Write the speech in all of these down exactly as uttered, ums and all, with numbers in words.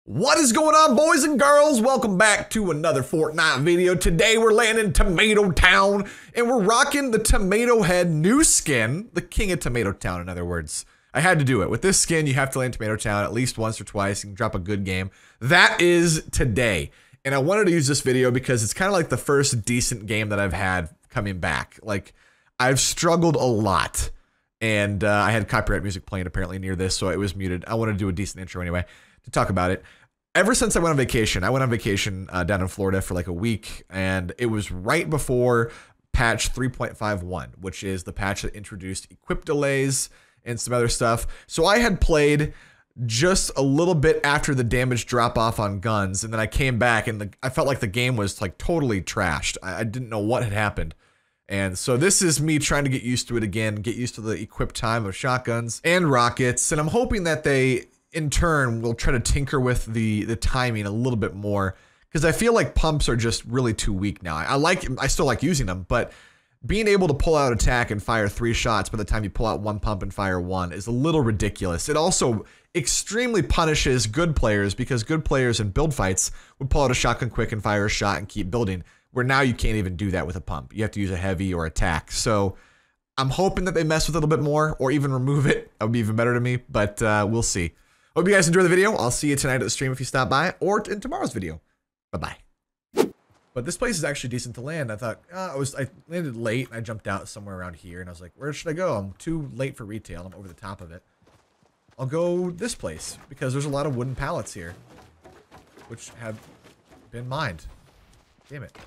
What is going on, boys and girls? Welcome back to another Fortnite video. Today we're landing in Tomato Town and we're rocking the Tomato Head new skin, the king of Tomato Town, in other words. I had to do it. With this skin, you have to land Tomato Town at least once or twice and drop a good game. That is today. And I wanted to use this video because it's kind of like the first decent game that I've had coming back. Like, I've struggled a lot. And uh, I had copyright music playing apparently near this, so it was muted. I wanted to do a decent intro anyway to talk about it. Ever since I went on vacation, I went on vacation uh, down in Florida for like a week, and it was right before patch three point five one, which is the patch that introduced equip delays and some other stuff. So I had played just a little bit after the damage drop off on guns, and then I came back and the, I felt like the game was like totally trashed. I, I didn't know what had happened. And so this is me trying to get used to it again, get used to the equip time of shotguns and rockets, and I'm hoping that they in turn will try to tinker with the the timing a little bit more, because I feel like pumps are just really too weak now. I, I like I still like using them, but being able to pull out attack and fire three shots by the time you pull out one pump and fire one is a little ridiculous. It also extremely punishes good players, because good players in build fights would pull out a shotgun quick and fire a shot and keep building, where now you can't even do that with a pump. You have to use a heavy or attack. So I'm hoping that they mess with it a little bit more, or even remove it. That would be even better to me, but uh, we'll see. Hope you guys enjoy the video. I'll see you tonight at the stream if you stop by, or in tomorrow's video. Bye-bye. But this place is actually decent to land. I thought, uh, I was I landed late, and I jumped out somewhere around here, and I was like, where should I go? I'm too late for retail. I'm over the top of it. I'll go this place, because there's a lot of wooden pallets here, which have been mined. Damn it.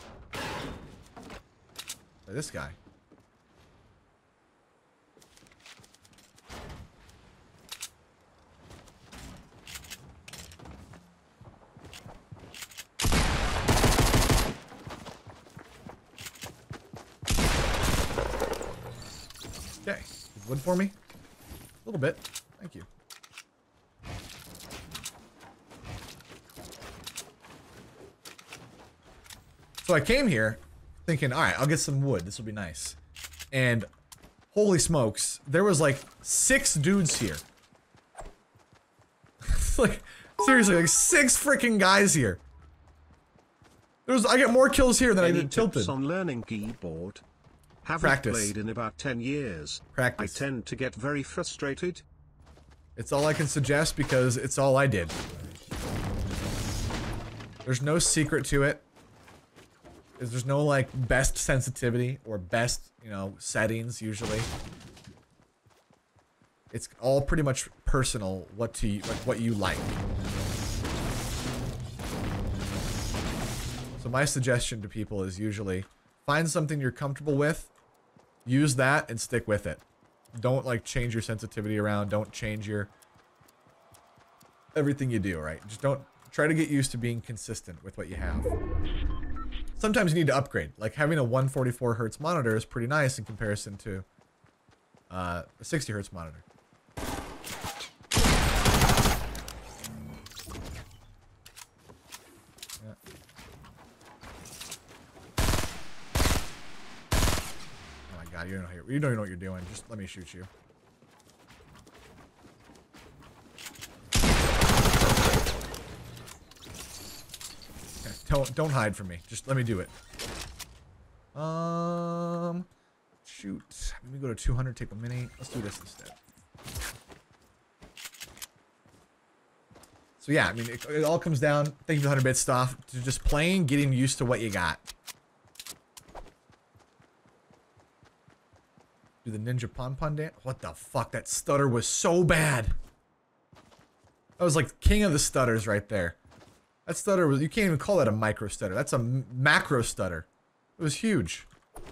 By this guy. Okay, wood for me? A little bit. Thank you. So I came here thinking, all right, I'll get some wood. This will be nice. And holy smokes, there was like six dudes here. Like, seriously, like six freaking guys here. There was, I get more kills here than Any I did tilted. tips on learning keyboard? Haven't Practice. played in about ten years. Practice. I tend to get very frustrated. It's all I can suggest because it's all I did. There's no secret to it. There's no like best sensitivity or best, you know, settings usually. It's all pretty much personal, what to like what you like. So my suggestion to people is usually find something you're comfortable with, use that and stick with it. Don't like change your sensitivity around, don't change your everything you do, right? Just don't try to get used to being consistent with what you have. Sometimes you need to upgrade. Like having a one forty-four hertz monitor is pretty nice in comparison to uh, a sixty hertz monitor. Yeah. Oh my god, you don't know you don't even know what you're doing. Just let me shoot you. Don't don't hide from me. Just let me do it. Um, shoot. Let me go to two hundred. Take a mini. Let's do this instead. So yeah, I mean, it, it all comes down. Thank you for the hundred bit stuff. To just playing, getting used to what you got. Do the ninja pon pon dance. What the fuck? That stutter was so bad. That was like king of the stutters right there. That stutter was, you can't even call that a micro stutter. That's a macro stutter. It was huge.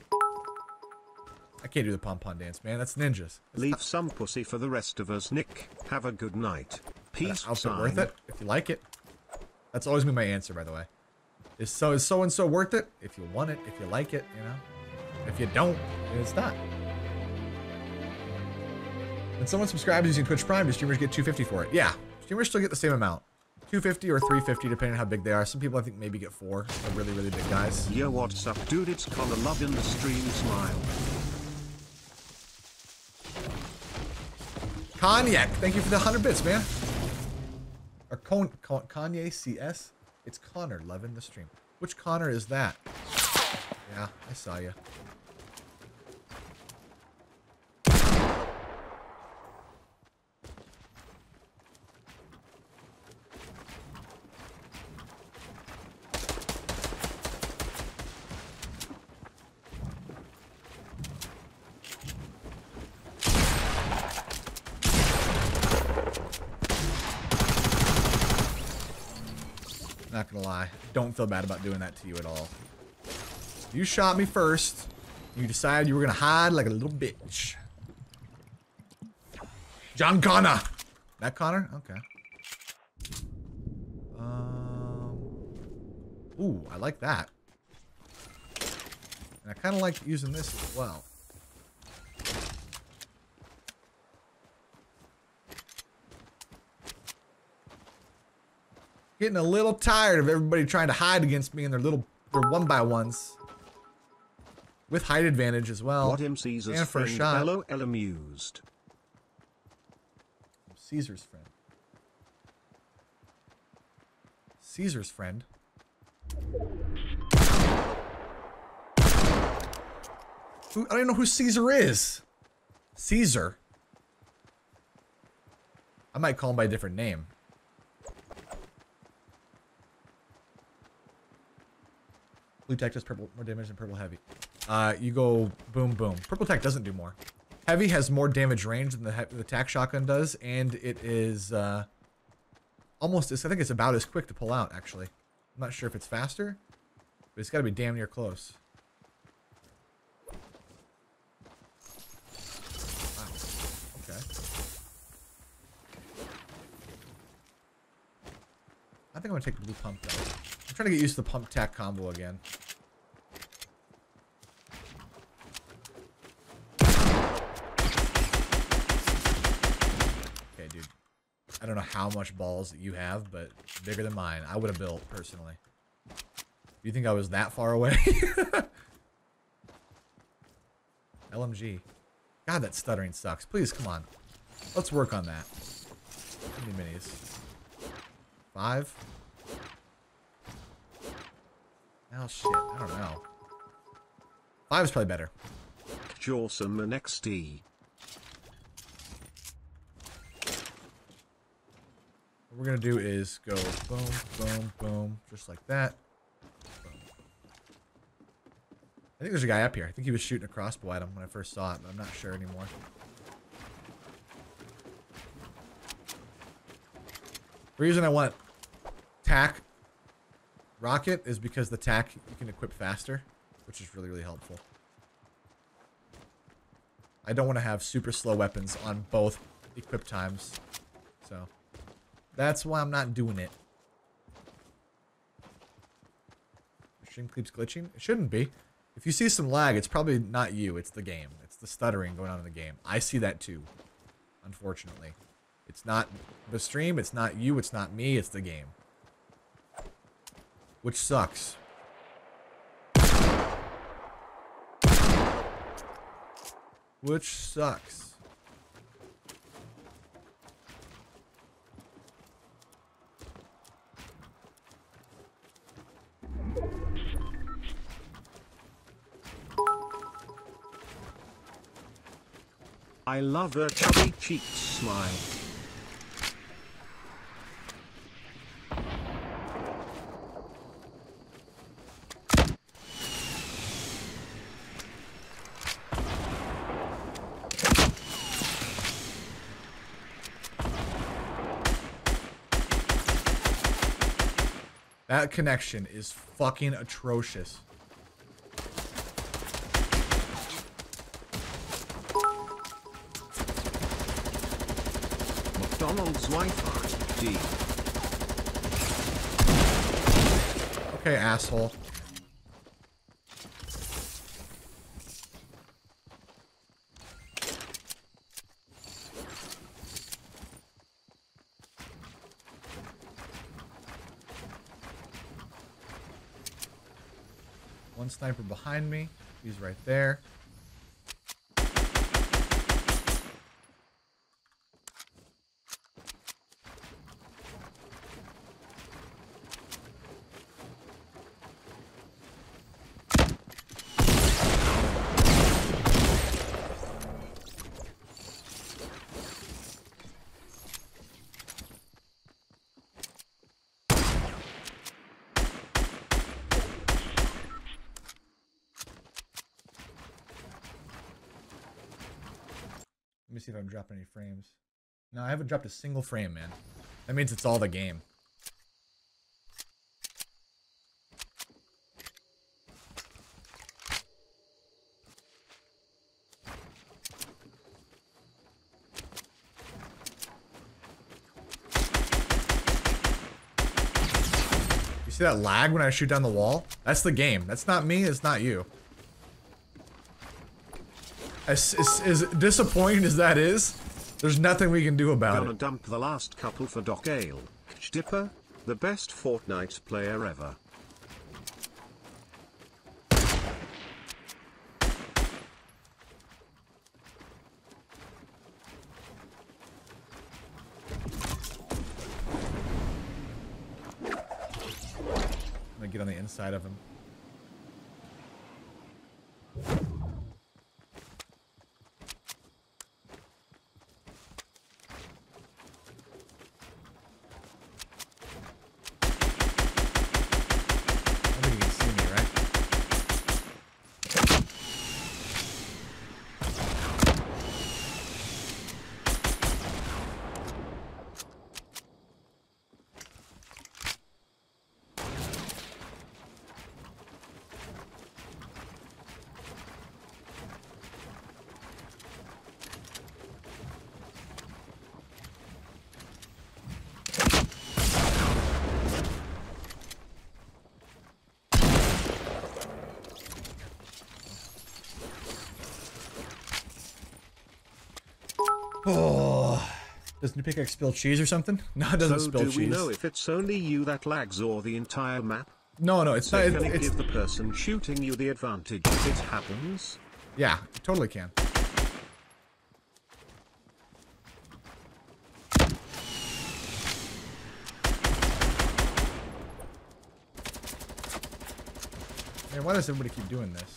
I can't do the pom-pom dance, man. That's ninjas. It's Leave not, some pussy for the rest of us, Nick. Have a good night. Peace. also sign. worth it if you like it. That's always been my answer, by the way. Is so is so and so worth it? If you want it, if you like it, you know. If you don't, then it's not. When someone subscribes using Twitch Prime, do streamers get two fifty for it? Yeah, streamers still get the same amount. two fifty or three fifty depending on how big they are. Some people I think maybe get four. They're really, really big guys. Yo, what's up, dude? It's Connor Love in the stream. Smile. Cognac, thank you for the one hundred bits, man. Or Con Con Kanye C S? It's Connor loving the stream. Which Connor is that? Yeah, I saw you. Not gonna lie, don't feel bad about doing that to you at all. You shot me first. You decided you were gonna hide like a little bitch. John Connor. That Connor? Okay. Um. Ooh, I like that. And I kind of like using this as well. Getting a little tired of everybody trying to hide against me and their little, their one by ones. With height advantage as well. What M C's and for a friend shot. L O L amused. Caesar's friend. Caesar's friend. Who, I don't even know who Caesar is. Caesar. I might call him by a different name. Blue tech does purple more damage than purple heavy. Uh, you go boom boom. Purple tech doesn't do more. Heavy has more damage range than the the tac shotgun does, and it is uh, almost. I think it's about as quick to pull out. Actually, I'm not sure if it's faster, but it's got to be damn near close. Wow. Okay. I think I'm gonna take the blue pump though. I'm trying to get used to the pump tac combo again. Okay, dude. I don't know how much balls that you have, but bigger than mine. I would have built, personally. Do you think I was that far away? L M G. God, that stuttering sucks. Please, come on. Let's work on that. How many minis? Five? Oh shit, I don't know. Five is probably better. Jawsome and X D. What we're gonna do is go boom, boom, boom, just like that. Boom. I think there's a guy up here. I think he was shooting a crossbow at him when I first saw it, but I'm not sure anymore. The reason I want tac rocket is because the tac you can equip faster, which is really, really helpful. I don't want to have super slow weapons on both equip times, so that's why I'm not doing it. Stream keeps glitching? It shouldn't be. If you see some lag, it's probably not you, it's the game. It's the stuttering going on in the game. I see that too, unfortunately. It's not the stream, it's not you, it's not me, it's the game. Which sucks. Which sucks. I love her chubby cheeks smile. That connection is fucking atrocious. McDonald's Wi-Fi. D. Okay, asshole. One sniper behind me. He's right there. Let me see if I've dropped any frames. No, I haven't dropped a single frame, man. That means it's all the game. You see that lag when I shoot down the wall? That's the game. That's not me, it's not you. As, as, as disappointing as that is, there's nothing we can do about Gonna it. dump the last couple for Doc Ale. Dipper, the best Fortnite player ever. I'm gonna get on the inside of him. Oh, does New Pickaxe spill cheese or something? No, it doesn't so spill do cheese. we know if it's only you that lags or the entire map? No, no, it's so not. Can It, it it's give the person shooting you the advantage if it happens? yeah, it totally can. Man, why does everybody keep doing this?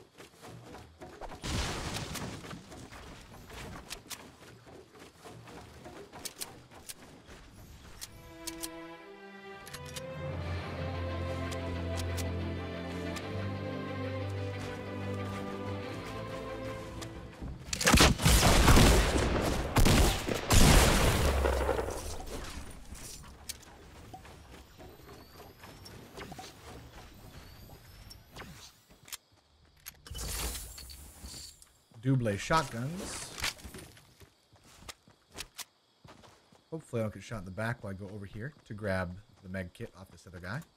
Double shotguns. Hopefully I don't get shot in the back while I go over here to grab the med kit off this other guy.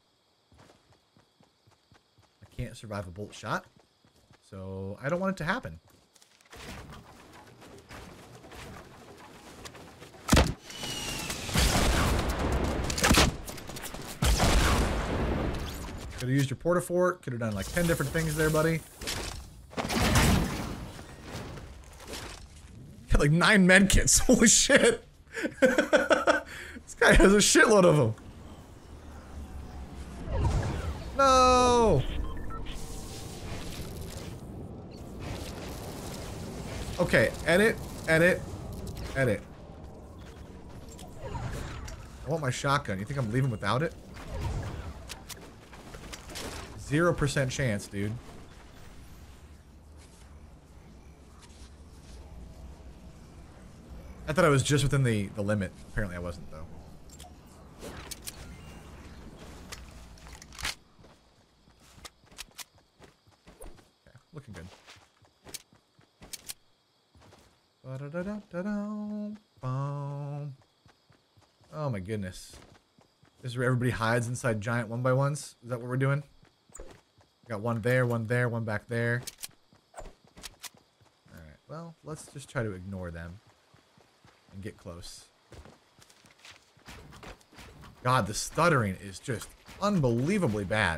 I can't survive a bolt shot, so I don't want it to happen. Could have used your porta-fort, could have done like ten different things there, buddy. Got like nine med kits. Holy shit. This guy has a shitload of them. No. Okay, edit, edit, edit. I want my shotgun. You think I'm leaving without it? Zero percent chance, dude. I thought I was just within the, the limit. Apparently I wasn't, though. Okay, looking good. Oh my goodness. This is where everybody hides inside giant one by ones? Is that what we're doing? Got one there, one there, one back there. Alright, well, let's just try to ignore them. And get close. God, the stuttering is just unbelievably bad.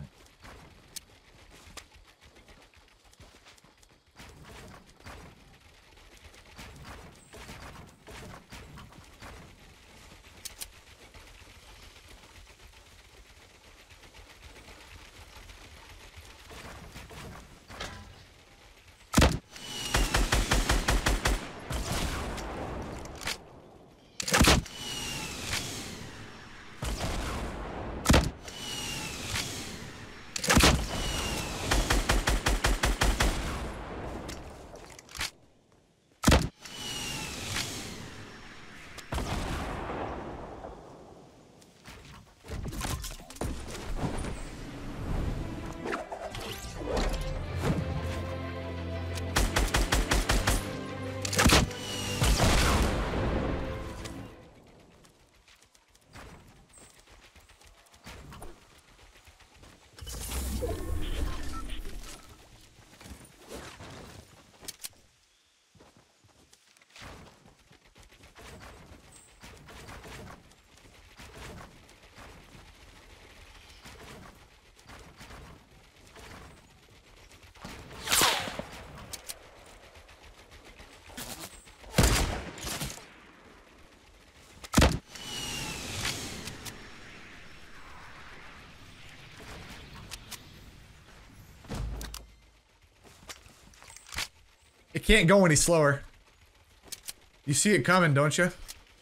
can't go any slower. You see it coming, don't you?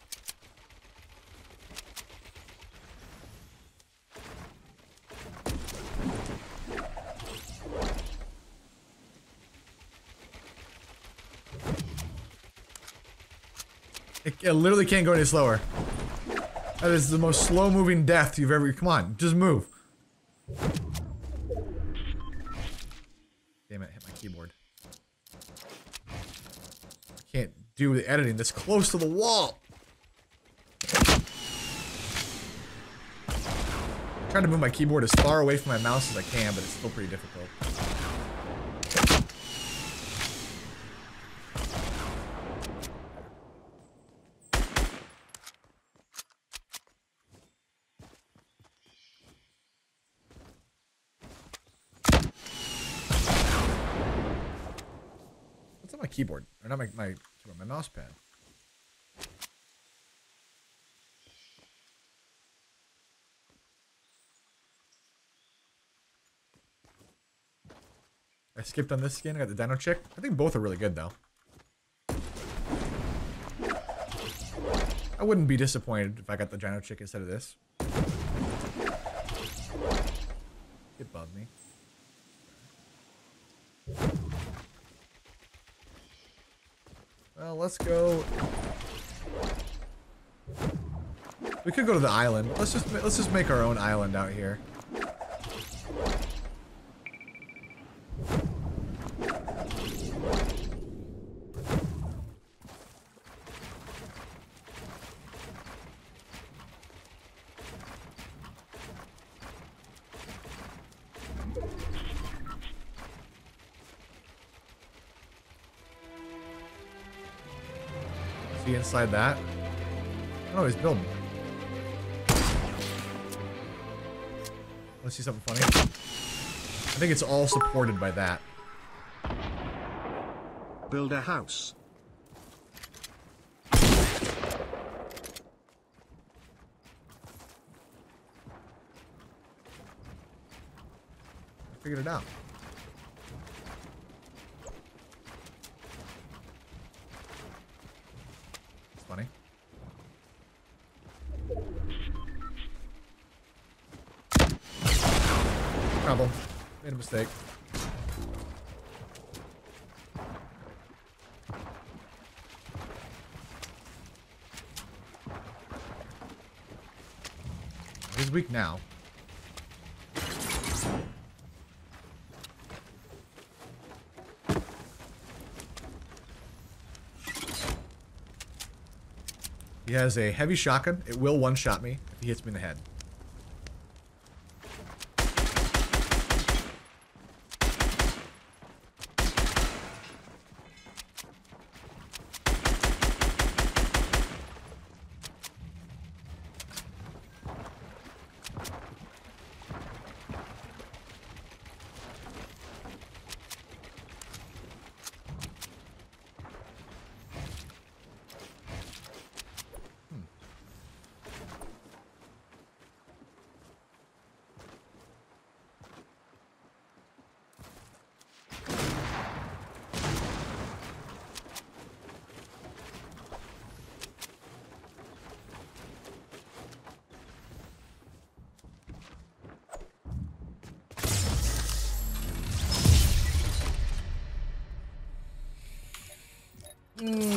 It, it literally can't go any slower. That is the most slow-moving death you've ever... Come on, just move. Damn it, hit my keyboard. I can't do the editing this close to the wall. I'm trying to move my keyboard as far away from my mouse as I can, but it's still pretty difficult. What's on my keyboard? Or not my, my keyboard, my mouse pad. I skipped on this skin. I got the Dino Chick. I think both are really good, though. I wouldn't be disappointed if I got the Dino Chick instead of this. It bugged me. Well, let's go. We could go to the island. Let's just let's just make our own island out here. See inside that? Oh, he's building. Let's see something funny. I think it's all supported by that. Build a house. I figured it out. It's funny. Problem. Made a mistake. He's weak now. He has a heavy shotgun. It will one-shot me if he hits me in the head. Mm.